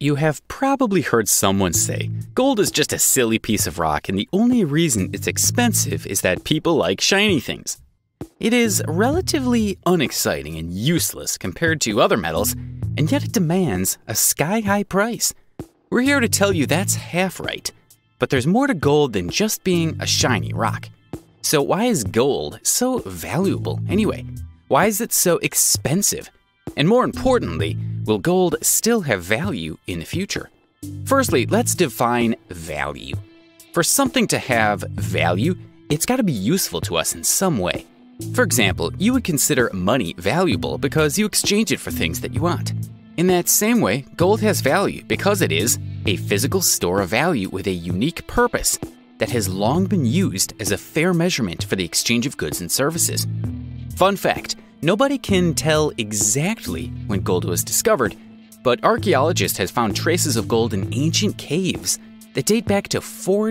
You have probably heard someone say, gold is just a silly piece of rock and the only reason it's expensive is that people like shiny things. It is relatively unexciting and useless compared to other metals, and yet it demands a sky-high price. We're here to tell you that's half right, but there's more to gold than just being a shiny rock. So why is gold so valuable anyway? Why is it so expensive? And more importantly, will gold still have value in the future? Firstly, let's define value. For something to have value, it's got to be useful to us in some way. For example, you would consider money valuable because you exchange it for things that you want. In that same way, gold has value because it is a physical store of value with a unique purpose that has long been used as a fair measurement for the exchange of goods and services. Fun fact, nobody can tell exactly when gold was discovered, but archaeologists have found traces of gold in ancient caves that date back to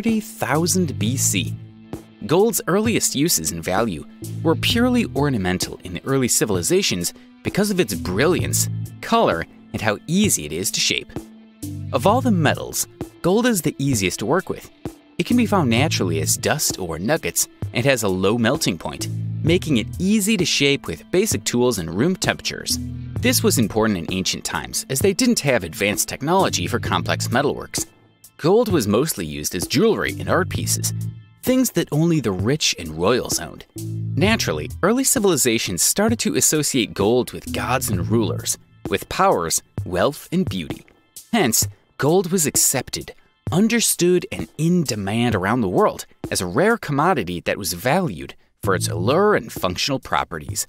40,000 BC. Gold's earliest uses and value were purely ornamental in the early civilizations because of its brilliance, color, and how easy it is to shape. Of all the metals, gold is the easiest to work with. It can be found naturally as dust or nuggets and has a low melting point, making it easy to shape with basic tools and room temperatures. This was important in ancient times as they didn't have advanced technology for complex metalworks. Gold was mostly used as jewelry and art pieces, things that only the rich and royals owned. Naturally, early civilizations started to associate gold with gods and rulers, with powers, wealth, and beauty. Hence, gold was accepted, understood, and in demand around the world as a rare commodity that was valued for its allure and functional properties.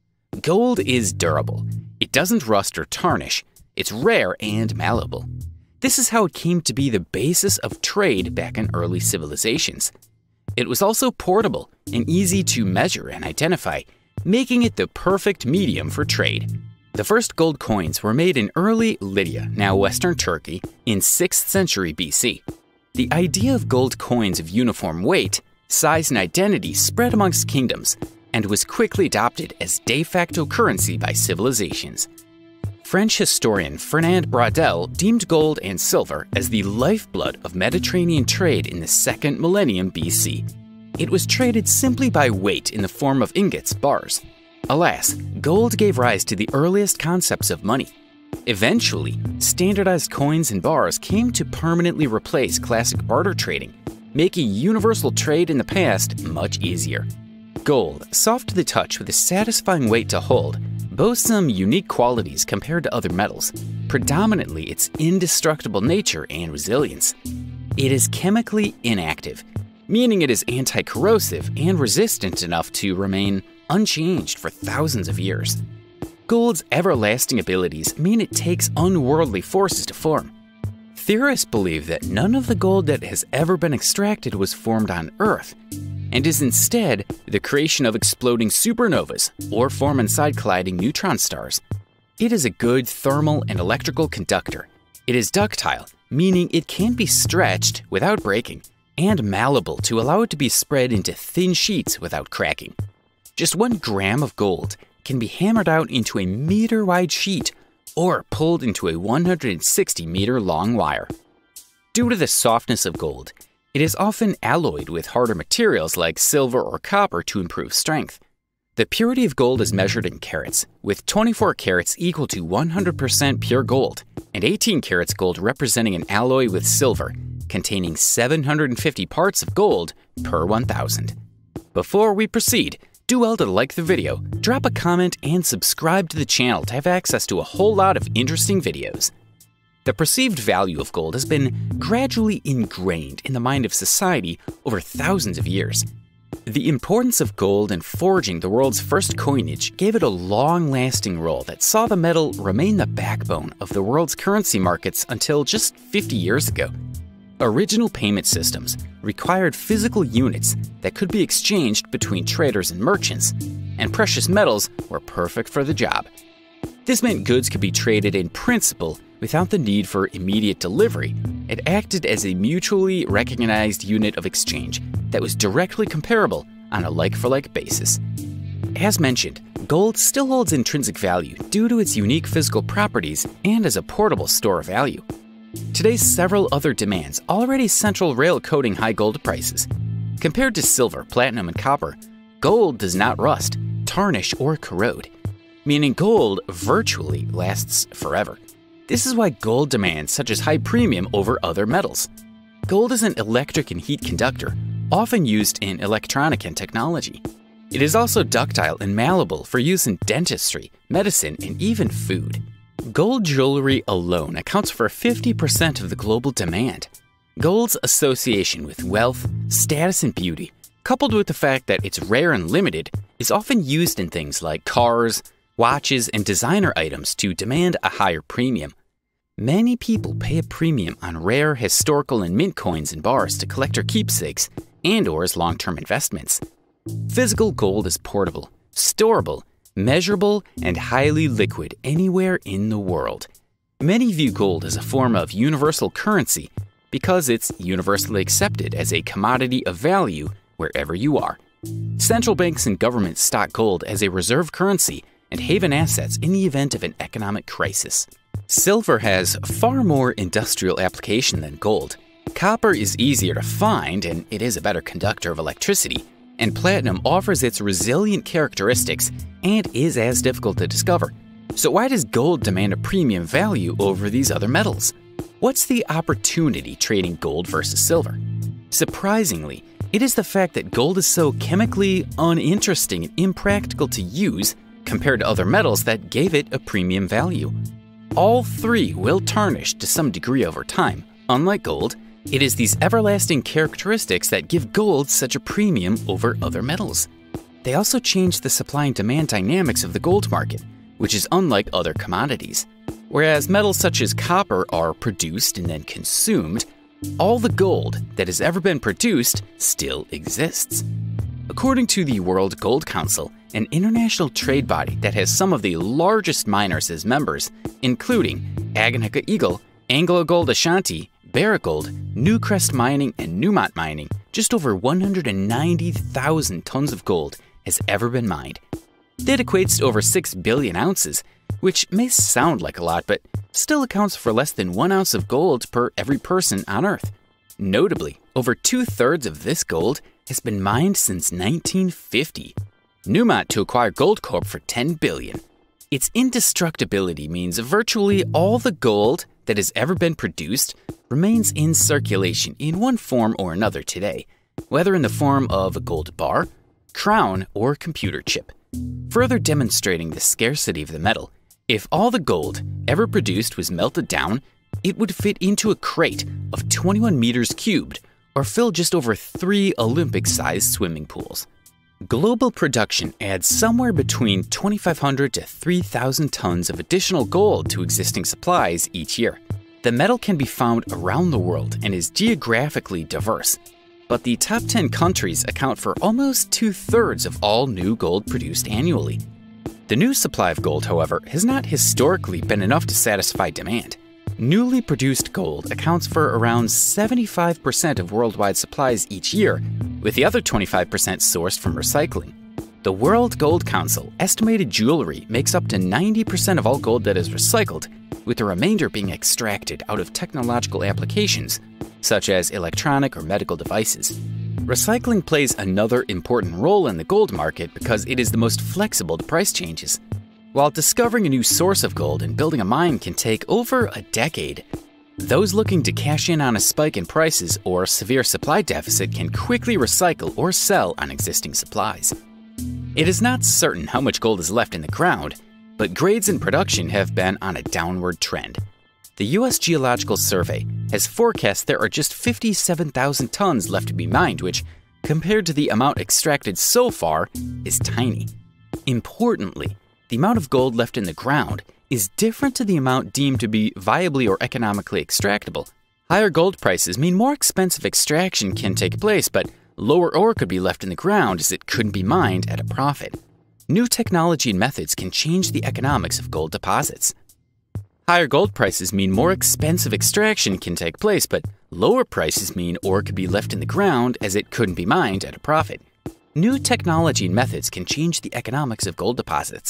Gold is durable. It doesn't rust or tarnish. It's rare and malleable. This is how it came to be the basis of trade back in early civilizations. It was also portable and easy to measure and identify, making it the perfect medium for trade. The first gold coins were made in early Lydia, now Western Turkey, in 6th century BC. The idea of gold coins of uniform weight, size, and identity spread amongst kingdoms and was quickly adopted as de facto currency by civilizations. French historian Fernand Braudel deemed gold and silver as the lifeblood of Mediterranean trade in the 2nd millennium BC. It was traded simply by weight in the form of ingots, bars. Alas, gold gave rise to the earliest concepts of money. Eventually, standardized coins and bars came to permanently replace classic barter trading, making universal trade in the past much easier. Gold, soft to the touch with a satisfying weight to hold, boasts some unique qualities compared to other metals, predominantly its indestructible nature and resilience. It is chemically inactive, meaning it is anti-corrosive and resistant enough to remain unchanged for thousands of years. Gold's everlasting abilities mean it takes unworldly forces to form. Theorists believe that none of the gold that has ever been extracted was formed on Earth, and is instead the creation of exploding supernovas or form inside colliding neutron stars. It is a good thermal and electrical conductor. It is ductile, meaning it can be stretched without breaking, and malleable to allow it to be spread into thin sheets without cracking. Just 1 gram of gold can be hammered out into a meter-wide sheet or pulled into a 160-meter-long wire. Due to the softness of gold, it is often alloyed with harder materials like silver or copper to improve strength. The purity of gold is measured in carats, with 24 carats equal to 100% pure gold, and 18 carats gold representing an alloy with silver, containing 750 parts of gold per 1,000. Before we proceed, do well to like the video, drop a comment, and subscribe to the channel to have access to a whole lot of interesting videos. The perceived value of gold has been gradually ingrained in the mind of society over thousands of years. The importance of gold in forging the world's first coinage gave it a long-lasting role that saw the metal remain the backbone of the world's currency markets until just 50 years ago. Original payment systems required physical units that could be exchanged between traders and merchants, and precious metals were perfect for the job. This meant goods could be traded in principle without the need for immediate delivery. It acted as a mutually recognized unit of exchange that was directly comparable on a like-for-like basis. As mentioned, gold still holds intrinsic value due to its unique physical properties and as a portable store of value. Today, several other demands already central rail coating high gold prices. Compared to silver, platinum, and copper, gold does not rust, tarnish, or corrode, meaning gold virtually lasts forever. This is why gold demands such a high premium over other metals. Gold is an electric and heat conductor, often used in electronic and technology. It is also ductile and malleable for use in dentistry, medicine, and even food. Gold jewelry alone accounts for 50% of the global demand. Gold's association with wealth, status, and beauty, coupled with the fact that it's rare and limited, is often used in things like cars, watches, and designer items to demand a higher premium. Many people pay a premium on rare historical and mint coins and bars to collect their keepsakes and/or as long-term investments. Physical gold is portable, storable, measurable, and highly liquid anywhere in the world. Many view gold as a form of universal currency because it's universally accepted as a commodity of value wherever you are. Central banks and governments stock gold as a reserve currency and haven assets in the event of an economic crisis. Silver has far more industrial application than gold. Copper is easier to find and it is a better conductor of electricity. And platinum offers its resilient characteristics and is as difficult to discover. So why does gold demand a premium value over these other metals? What's the opportunity trading gold versus silver? Surprisingly, it is the fact that gold is so chemically uninteresting and impractical to use compared to other metals that gave it a premium value. All three will tarnish to some degree over time. Unlike gold, it is these everlasting characteristics that give gold such a premium over other metals. They also change the supply and demand dynamics of the gold market, which is unlike other commodities. Whereas metals such as copper are produced and then consumed, all the gold that has ever been produced still exists. According to the World Gold Council, an international trade body that has some of the largest miners as members, including Agnico Eagle, AngloGold Ashanti, Barrick Gold, Newcrest Mining, and Newmont Mining, just over 190,000 tons of gold has ever been mined. That equates to over 6 billion ounces, which may sound like a lot, but still accounts for less than 1 ounce of gold per every person on Earth. Notably, over 2/3 of this gold has been mined since 1950. Newmont to acquire Goldcorp for $10 billion. Its indestructibility means virtually all the gold that has ever been produced remains in circulation in one form or another today, whether in the form of a gold bar, crown, or computer chip. Further demonstrating the scarcity of the metal, if all the gold ever produced was melted down, it would fit into a crate of 21 meters cubed, or fill just over 3 Olympic-sized swimming pools. Global production adds somewhere between 2,500 to 3,000 tons of additional gold to existing supplies each year. The metal can be found around the world and is geographically diverse, but the top 10 countries account for almost 2/3 of all new gold produced annually. The new supply of gold, however, has not historically been enough to satisfy demand. Newly produced gold accounts for around 75% of worldwide supplies each year, with the other 25% sourced from recycling. The World Gold Council estimated jewelry makes up to 90% of all gold that is recycled, with the remainder being extracted out of technological applications, such as electronic or medical devices. Recycling plays another important role in the gold market because it is the most flexible to price changes. While discovering a new source of gold and building a mine can take over a decade, those looking to cash in on a spike in prices or severe supply deficit can quickly recycle or sell on existing supplies. It is not certain how much gold is left in the ground, but grades in production have been on a downward trend. The U.S. Geological Survey has forecast there are just 57,000 tons left to be mined, which, compared to the amount extracted so far, is tiny. Importantly, the amount of gold left in the ground is different to the amount deemed to be viably or economically extractable. Higher gold prices mean more expensive extraction can take place, but lower ore could be left in the ground as it couldn't be mined at a profit. New technology and methods can change the economics of gold deposits. Higher gold prices mean more expensive extraction can take place, but lower prices mean ore could be left in the ground as it couldn't be mined at a profit. New technology and methods can change the economics of gold deposits.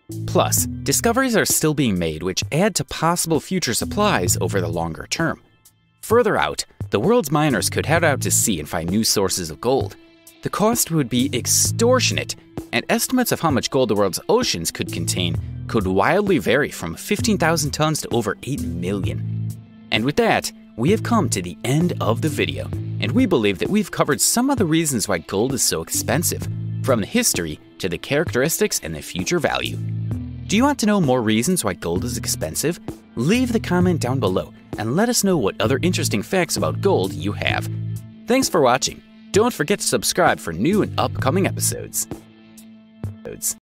Plus, discoveries are still being made which add to possible future supplies over the longer term. Further out, the world's miners could head out to sea and find new sources of gold. The cost would be extortionate, and estimates of how much gold the world's oceans could contain could wildly vary from 15,000 tons to over 8 million. And with that, we have come to the end of the video, and we believe that we've covered some of the reasons why gold is so expensive, from the history to the characteristics and the future value. Do you want to know more reasons why gold is expensive? Leave the comment down below and let us know what other interesting facts about gold you have. Thanks for watching. Don't forget to subscribe for new and upcoming episodes.